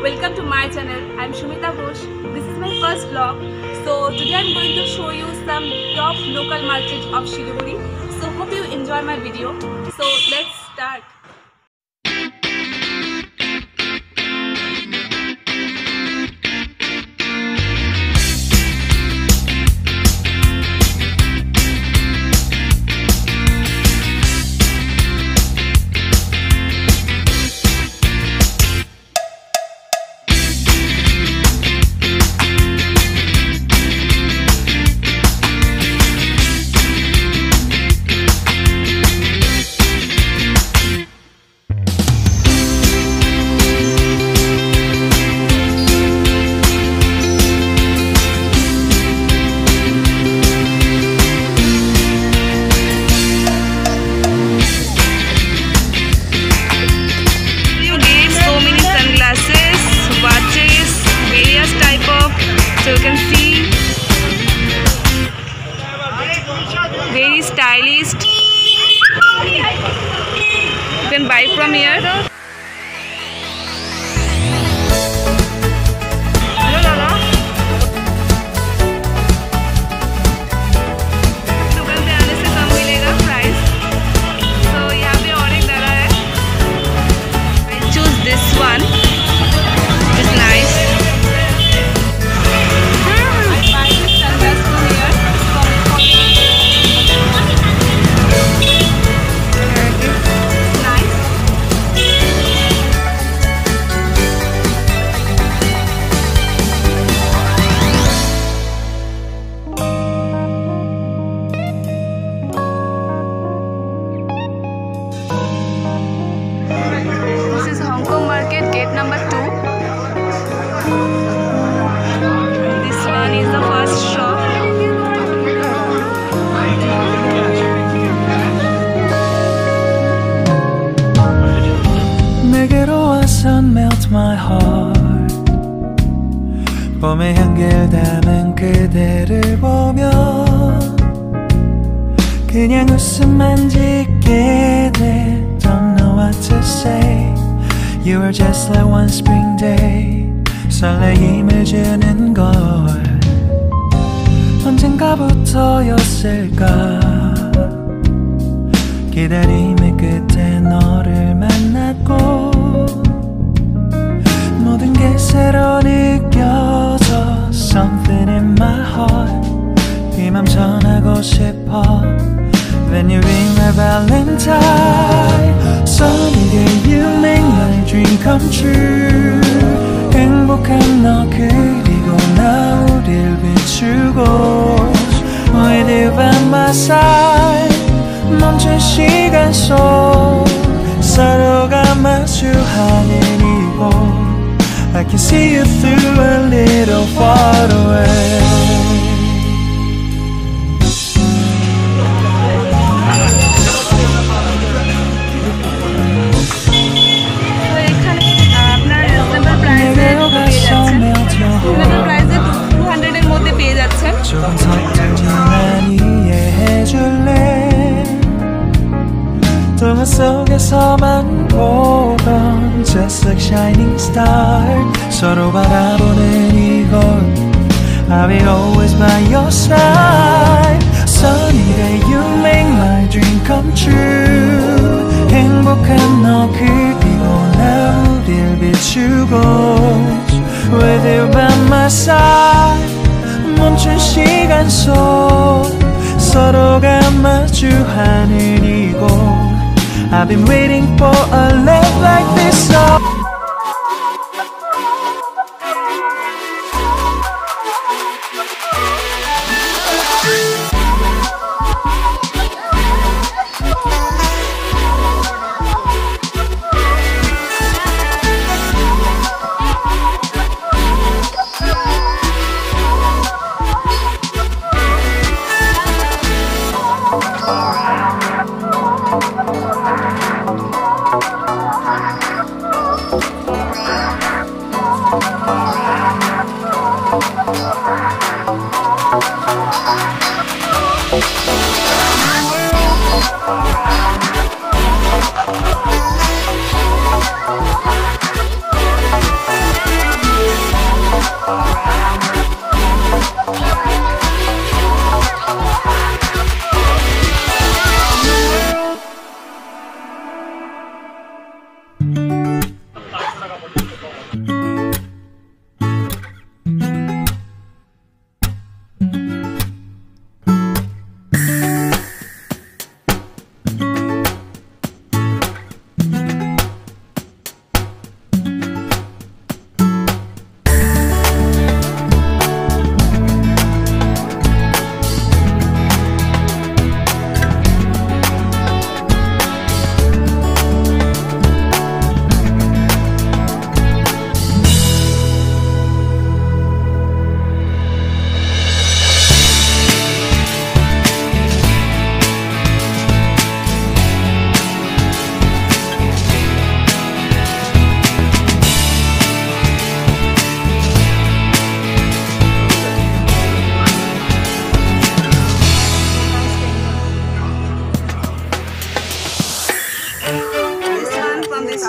welcome to my channel. I'm Shumita Ghosh. This is my first vlog. So today I'm going to show you some top local market of Siliguri. So hope you enjoy my video. So let's start. So you can see very stylish. You can buy from here. Hello Lala. दुकान पे आने से कम मिलेगा price. So यहाँ पे और एक दादा है. I choose this one. It's nice. Gate number 2. This one is the first shop. 내게로 와서 melt my heart. 봄의 향기를 담은 그대를 보며 그냥 웃음만 짓게 돼. Don't know what to say. You were just like one spring day. 설레임을 주는 걸 언젠가부터였을까. 기다림의 끝에 너를 만났고 모든 게 새로 느껴져. Something in my heart. 이 맘 전하고 싶어. When you ring my valentine. Sunny day you make my dream come true. 행복한 너 그리고 나 우릴 비추고 With you by my side. 멈춘 시간 속 서로가 마주하는 이곳 I can see you through a little far away. 조금 서툴지만 이해해줄래. 동화 속에서만 보던 Just like shining star. 서로 바라보는 이곳 I'll be always by your side. Sunny day you make my dream come true. 행복한 너 그리고 나 우릴 비추고 With you by my side. 멈춘 시간 속 서로가 마주하는 이곳 I've been waiting for a love like this.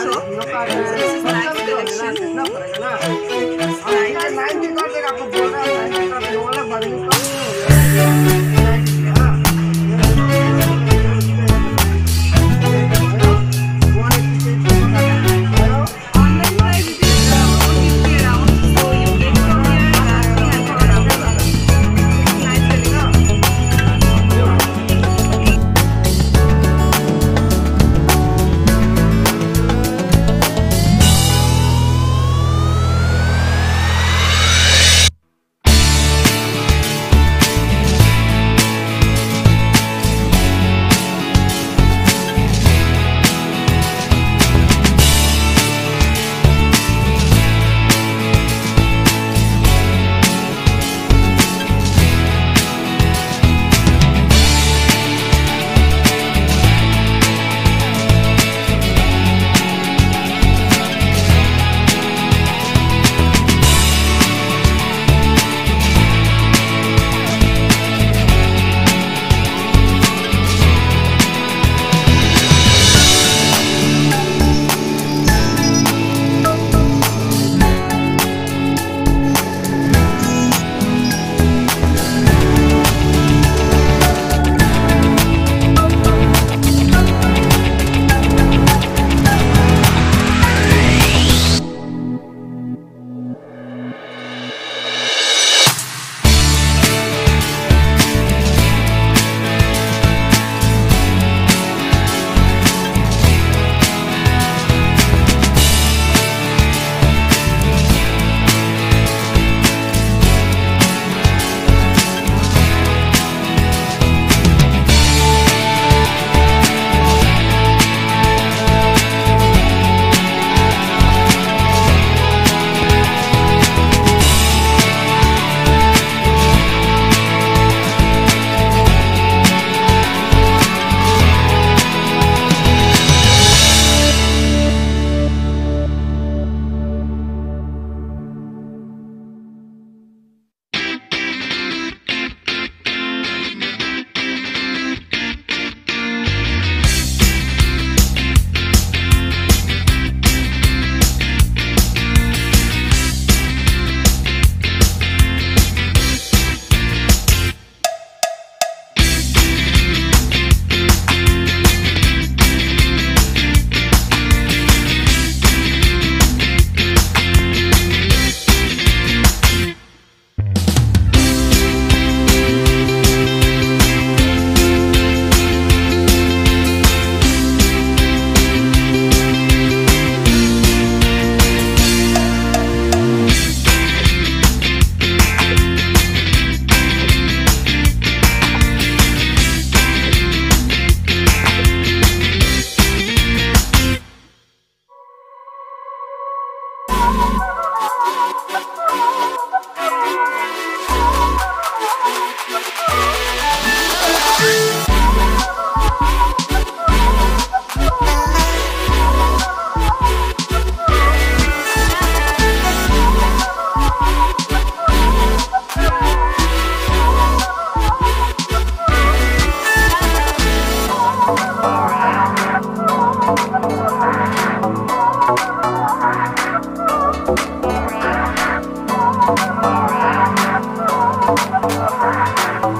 also. This is nice collection. Online price it is 450 around. So you get from here and for around. Nice collection.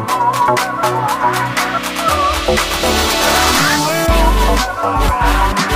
Alright.